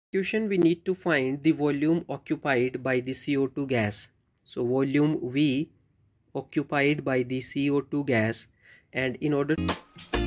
Question, we need to find the volume occupied by the CO2 gas. So volume V occupied by the CO2 gas, and in order